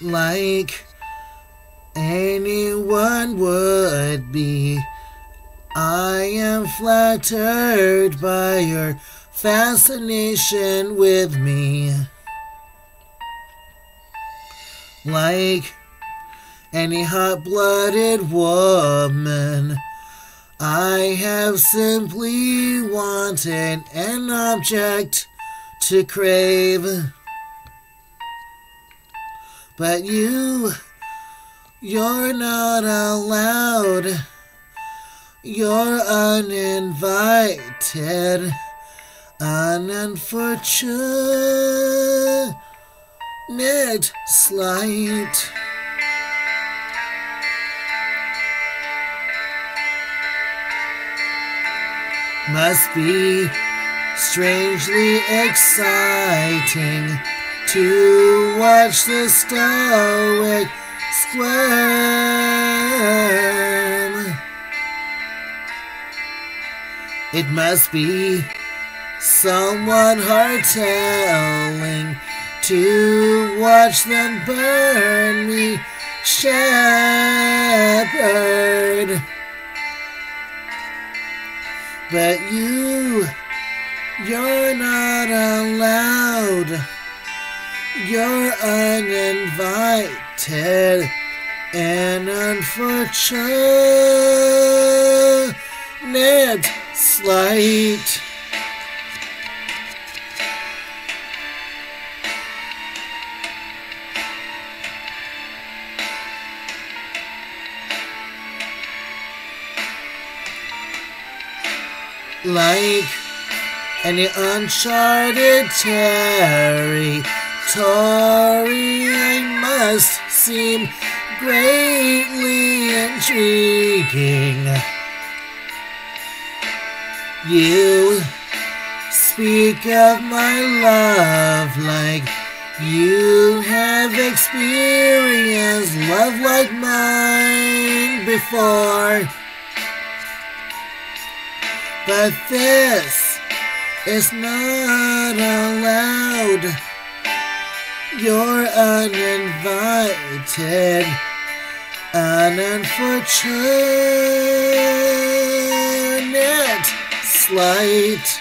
like anyone would be. I am flattered by your fascination with me. Like any hot-blooded woman, I have simply wanted an object to crave. But you're not allowed. You're uninvited, an unfortunate slight. Must be strangely exciting to watch the stoic squirm. It must be somewhat heart-telling to watch them burn me, shepherd. But you're not allowed. You're uninvited and unfortunate slight. Like any uncharted territory, I must seem greatly intriguing. You speak of my love like you have experienced love like mine before. But this is not allowed. You're uninvited, an unfortunate slight.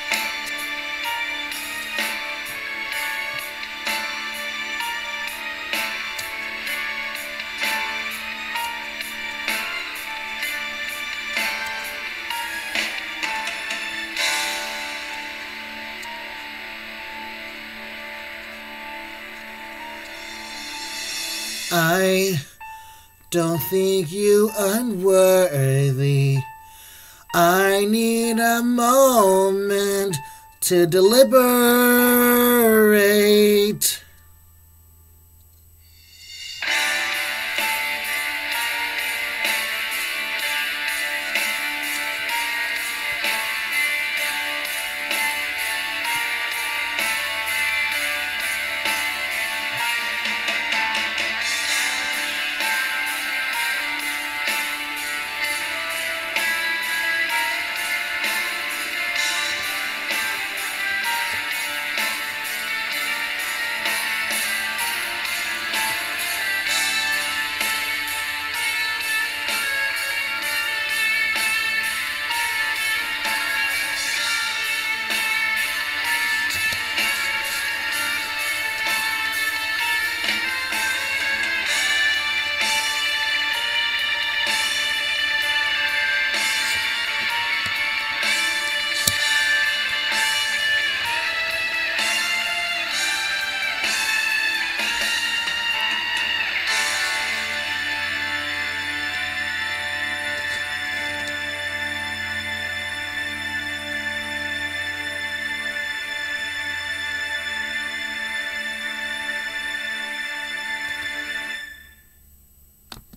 I don't think you unworthy. I need a moment to deliberate.